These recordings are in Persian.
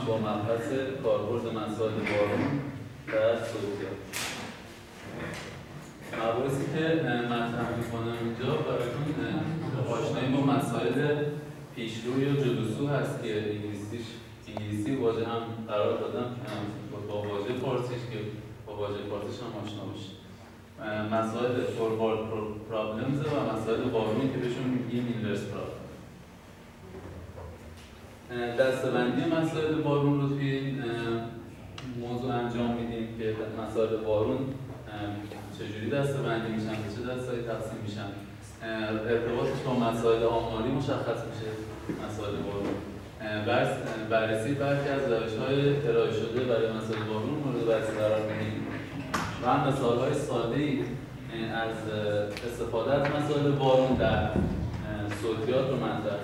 با مبحث کاربرد مسائل بارون در صوتیات. مباحثی که مطرح می‌کنم اینجا براتون آشنایی با مسائل پیشرو یا جلوسو هست که انگلیسی واژه هم قرار دادم با واژه فارسیش که با واژه فارسیش هم آشنا باشید. مسائل فوروارد پرابلمز و مسائل بارون که بهشون میگیم اینورس پرابلم. دسته‌بندی مسائل بارون رو توی این موضوع انجام میدیم که مسائل بارون چجوری دسته‌بندی میشن، به چه دسته‌هایی تقسیم میشن، ارتباطش با مسائل آماری مشخص میشه. مسائل بارون بررسی برخی از روش‌های ارائه شده برای مسائل بارون مورد بررسی قرار میدیم و هم مثال‌های ساده‌ای از استفاده از مسائل بارون در صوتیات رو مطرح.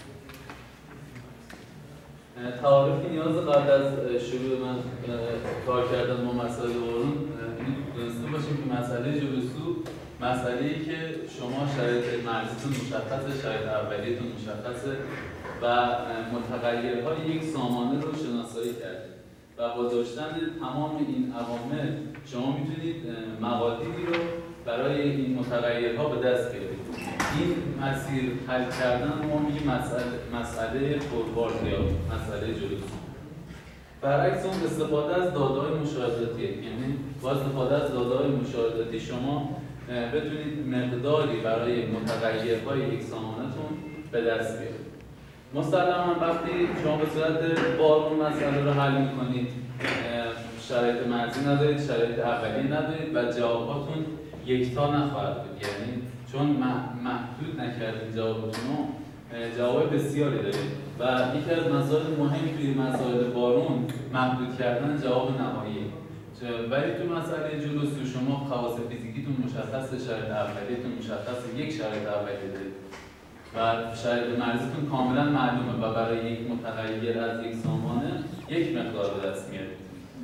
تعارفی نیاز قبل از شروع من کار کردن با مسائل بارون دونسته باشیم که مسئله جلوسو مسئله‌ای که شما شرایط مرزیتون مشخصه، شرایط اولیه‌تون مشخصه و متغیرهای یک سامانه رو شناسایی کردید و با داشتن تمام این عوامل شما میتونید مقادیری رو برای این متغیرها به دست بیارید. این مسیر حل کردن ما میگیم مسئله فوروارد یا مسئله جلوسو. برعکس اون استفاده از داده‌های مشاهداتی، یعنی با استفاده از داده‌های مشاهداتی شما بتونید مقداری برای متغیرهای یک سامانه‌تون به دست بیارید. مسلماً وقتی شما به صورت بارون مسئله رو حل می‌کنید، شرایط مرزی ندارید، شرایط اولیه ندارید و جواباتون یکتا نخواهد بود. یعنی چون محدود نکردید جوابتون رو، جواب بسیاری دارید و یکی از مسائل مهم توی مسائل بارون محدود کردن جواب نهاییه. ولی تو مسئله جلوسو شما خواص فیزیکیتون مشخصه، شرایط اولیه‌تون مشخصه، یک شرایط اولیه دارید و شرایط مرزیتون کاملا معلومه و برای یک متغیر از یک سامانه یک مقدار به دست میارید.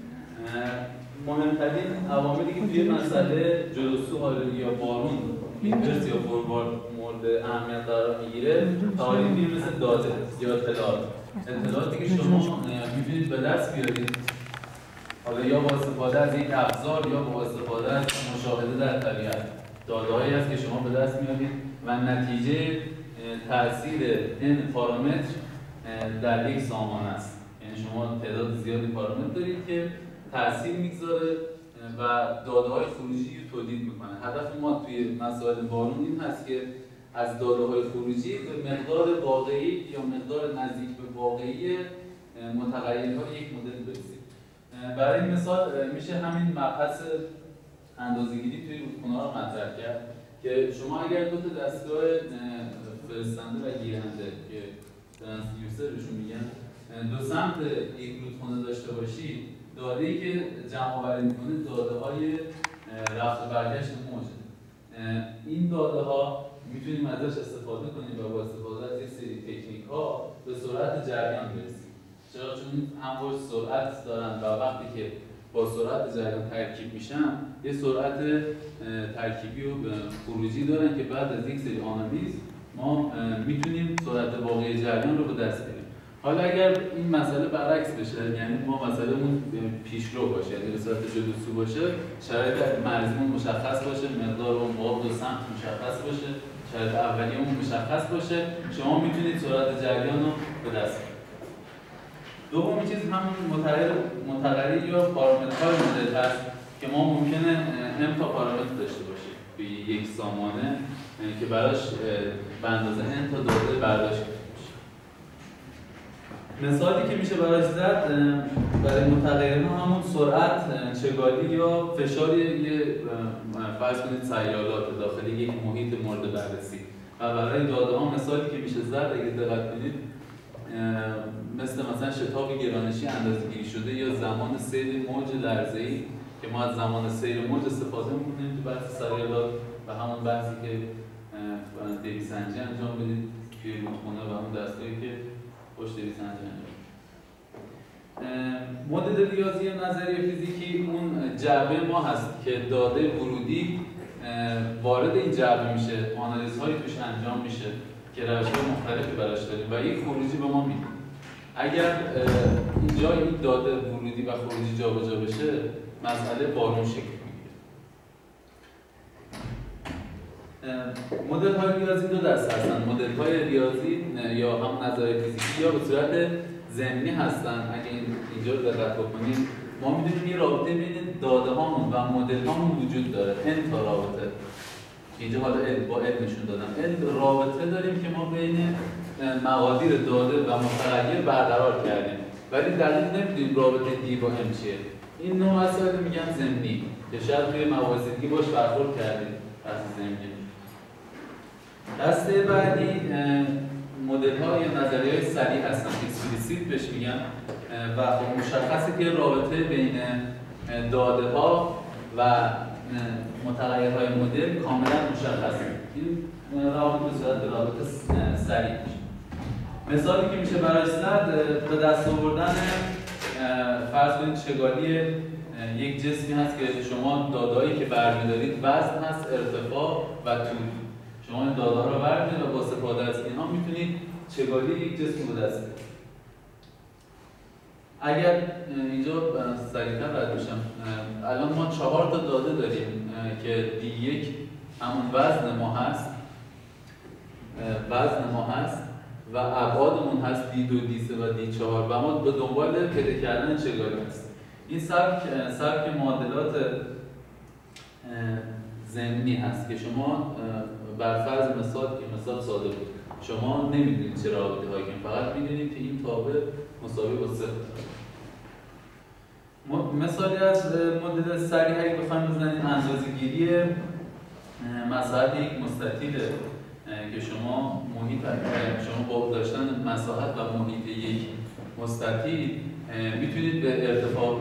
مهمترین عواملی که توی مسئله جلوسو یا بارون اینورس یا فوروارد مورد اهمیت قرار میگیره تعریفی مثل داده یا اطلاعاتی که شما میتونید به دست بیارید، حالا یا با استفاده از یک ابزار یا با استفاده از مشاهده در طبیعت. داده‌هایی هست که شما به دست میارید و نتیجه تاثیر این پارامتر در یک سامانه است. یعنی شما تعداد زیادی پارامتر دارید که تاثیر میگذاره و داده‌های خروجی رو تولید میکنه. هدف ما توی مسائل بارون این هست که از داده‌های خروجی به مقدار واقعی یا مقدار نزدیک به واقعی متغیرهای یک مدل برسیم. برای این مثال میشه همین مبحث اندازه‌گیری توی رودخونه‌ها رو مطرح کرد که شما اگر دو تا دستگاه فرستنده و گیرنده که ترانسدیوسر بهشون میگن دو سمت یک رودخونه داشته باشید، داده‌ای که جمع‌آوری می‌کنه داده‌های رفت و برگشت موجه. این داده‌ها میتونیم ازش استفاده کنیم و با استفاده از یک سری تکنیک‌ها به سرعت جریان برسیم. چرا؟ چون امواج سرعت دارن و وقتی که با سرعت جریان ترکیب میشن یه سرعت ترکیبی و خروجی دارن که بعد از یک سری آنالیز ما میتونیم سرعت واقعی جریان رو به دست بیاریم. حالا اگر این مسئله برعکس بشه، یعنی ما مسئله‌مون پیشرو باشه، یعنی به صورت جلوسو باشه، شرایط مرزیمون مشخص باشه، مقدار اون باب دو سمت مشخص باشه، شرایط اولیه‌مون مشخص باشه، شما میتونید سرعت جریان رو به دست بیارید. دومین چیز همون متغیر یا پارامترهای مدل هست که ما ممکنه m تا پارامتر داشته باشیم توی یک سامانه که براش به اندازه n تا داده برداشت کنیم. مثالی که میشه براش زد برای متغیرها همون سرعت چگالی یا فشار یه فرض کنید سیالات داخلی یک محیط مورد بررسی و برای داده ها مثالی که میشه زد اگه دقت کنید مثلا شتاب گرانشی اندازه‌گیری شده یا زمان سیر موج لرزه‌ای که ما از زمان سیر موج استفاده می‌کنیم تو بحث سیالات و همون بحثی که دیویسنجی انجام بدید توی رودخونه و همون دستایی که پشت دیویسنجی انجام مدل ریاضی و نظریه فیزیکی اون جعبه ما هست که داده ورودی وارد این جعبه میشه، آنالیزهای توش انجام میشه که روش‌های مختلفی براش داریم و یک خروجی به ما میده. اگر اینجا جای این داده ورودی و خروجی جابجا بشه مسئله بارون شکل میگیره. مدل های ریاضی دو دسته هستن. مدل های ریاضی یا هم نظریه فیزیکی یا به صورت ضمنی هستن. اگه اینجا رو دقت بکنید ما می‌دونیم یه رابطه بین داده هامون و مدل هامون وجود داره. n تا رابطه. اینجا حالا با n نشون دادم. n رابطه داریم که ما بین مقادیر داده و متغیر برقرار کردیم. ولی دقیق نمی‌دونیم رابطه d با m چیه. این نوع مسائل میگن ضمنی که شاید توی مواضع دیگه باش برخورد کردیم. بحث ضمنی. دسته بعدی مدل ها یا نظریه های سریع هستن، اکسپلیسیت بهش میگن و خب مشخصه که رابطه بین داده ها و متغیرهای مدل کاملا مشخصه. این رابطه به صورت رابطه سریع میشه. مثالی که میشه براش زد به دست آوردن فرض کنید چگالی یک جسمی هست که شما داده‌هایی که برمی‌دارید وزن هست، ارتفاع و طول. شما این داده‌ها رو بردارید و با استفاده از اینها میتونید چگالی یک جسم رو دست بدید. اگر اینجا سریعتر رد بشم، الان ما 4 تا داده داریم که D1 همون وزن ما هست و ابعادمون هست D2, D3 و D4 و ما به دنبال پیدا کردن چگالی هستیم. این سبک معادلات ضمنی هست که شما بر فرض مثال ساده بود. شما نمیدونید چه رابطه هایی که فقط میدونید که این تابع مساوی با 0. مثالی از مدل سریع اگه بخوایم بزنید اندازه‌گیری مساحت یک مستطیل که شما با داشتن مساحت و محیط یک مستطیل میتونید به ارتفاع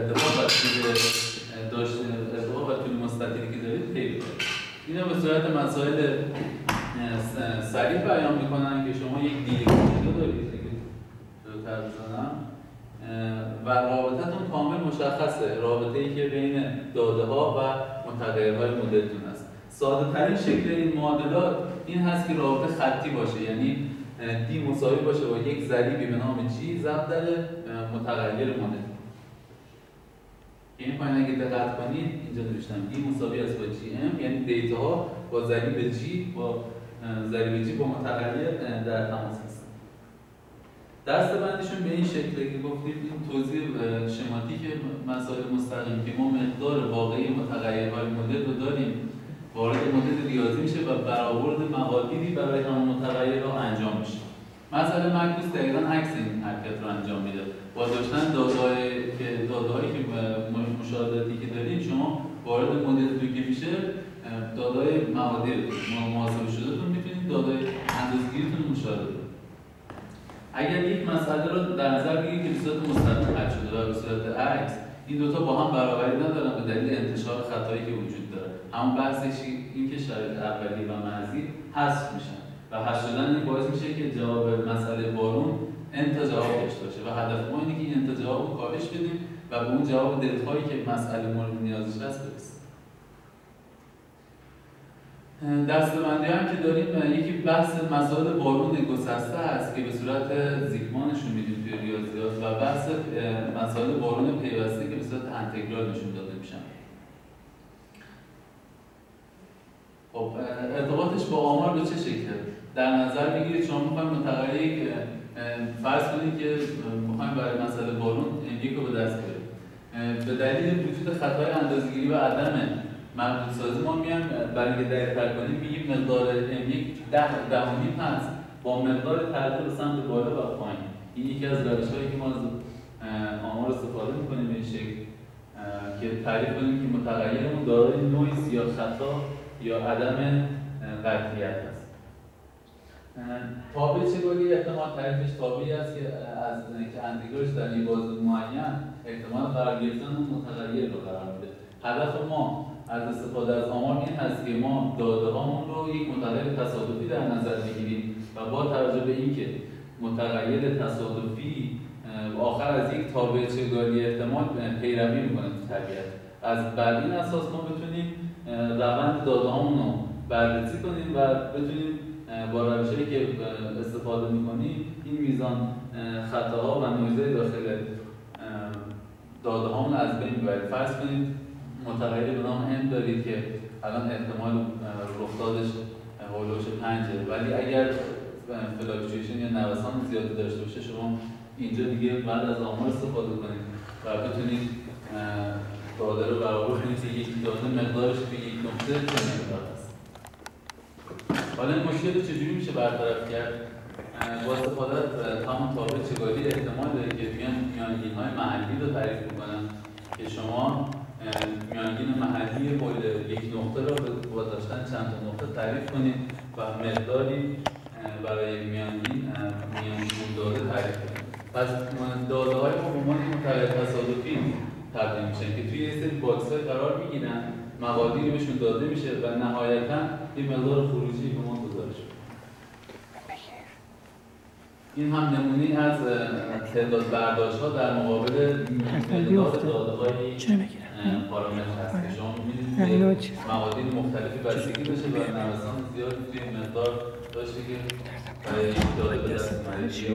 و طول مستطیلی که دارید پی ببرید. اینا به صورت مسائل سریع بیان میکنن که شما یک دیگه دارید که جلوتر بزنم و رابطتون کامل مشخصه، رابطه ای که بین داده ها و متغیرهای مدلتون هست. ساده ترین شکل این معادلات این هست که رابطه خطی باشه، یعنی دی مساوی باشه با یک ضریبی به نام جی ضرب در متغیر مدل. این پایین اگه دقت کنید اینجا نوشتم دی مساوی است با جی ام، یعنی دیتا ها با ضریب جی با متغیر در تماس هستن. دسته‌بندیشون به این شکله که گفتید این توضیح شماتیک مسائل مستقیم که ما مقدار واقعی متغیرهای مدل رو داریم وارد مدل ریاضی میشه و برآورد مقادیری برای همون متغیرها انجام میشه. مسئله معکوس دقیقاً عکس این حرکت رو انجام میده. با داشتن داده‌هایی که مشاهداتی که دارید شما وارد مدلتون که میشه داده‌های مقادیر محاسبه شدهتون میتونید داده‌های اندازه‌گیریتون مشاهده کنید. اگر یک مسئله رو در نظر بگیرید که به صورت مستقیم حل شده و به صورت عکس، این دوتا با هم برابری ندارن به دلیل انتشار خطایی که وجود داره. همون بحثش این که شرایط اولیه و مرزی حذف میشن و حذف شدن این باعث میشه که جواب مسئله بارون انتا جواب داشته باشه و هدف ما اینه که این انتا جواب رو کاهش بدیم و به اون جواب دلخواهی که مسئله مورد نیازش هست برسیم. دسته‌بندی هم که داریم یکی بحث مسائل بارون گسسته هست که به صورت زیگمانشون میدیم توی ریاضیات و بحث مسائل بارون پیوسته که به صورت انتگرال نشون داده میشن. خب ارتباطش با آمار به چه شکله؟ در نظر بگیرید شما میخوایم متغیری فرض کنید که میخوایم برای مسئله بارون M1 رو به دست بیاریم. به دلیل وجود خطای اندازه‌گیری و عدم محدودسازی ما میایم برای اینکه دقیق‌تر کنیم میگیم مقدار M1 10.5 هست با مقدار تغییر به سمت بالا و پایین. این یکی از روش‌هایی که ما از آمار استفاده می‌کنیم به این شکل که تعریف کنیم که متغیرمون دارای نویز یا خطا یا عدم قطعیت است. تابع چگالی احتمال تعریفش تابعی است که از انتگرالش در یک بازه معین احتمال قرار گرفتن اون متغیر رو قرار میده. هدف ما از استفاده از آمار این هست که ما داده هامون رو یک متغیر تصادفی در نظر بگیریم و با توجه به اینکه متغیر تصادفی آخر از یک تابع چگالی احتمال پیروی میکنه تو طبیعت، از بر این اساس ما بتونیم روند داده هامون رو بررسی کنیم و بتونیم با روشی که استفاده میکنیم این میزان خطاها و نویزهای داخل داده هامون از بین میبرید. فرض کنید متغیری به نام n دارید که الان احتمال رخدادش هولوش 5، ولی اگر فلاکچویشن یا نوسان زیادی داشته باشه شما اینجا دیگه بعد از آمار استفاده کنید و بتونید داده رو برآورد کنید که یک داده مقدارش به یک نقطه چه مقدار است. حالا این مشکل رو چجوری میشه برطرف کرد؟ با استفاده از همون تابع چگالی احتمال داره که میانگین‌های محلی رو تعریف کنن که شما میانگین محلی کل یک نقطه رو با داشتن چند تا نقطه تعریف کنید و مقداری برای میانگین داده تعریف کنید. پس داده های ما به عنوان متغیر تصادفی تبدیل میشن که توی یه سری باکس های قرار میگیرن، مقادیری بهشون داده میشه و نهایتاً یه مقدار خروجی به ما گزارش میشه. این هم نمونه از تعداد برداشت ها در مقابل مقدار داده های پارامتر هست که شما می‌بینید مقادیر مختلفی بستگی داشته و نوسان زیادی توی مقدار داشته که برای یک داده به دست اومده.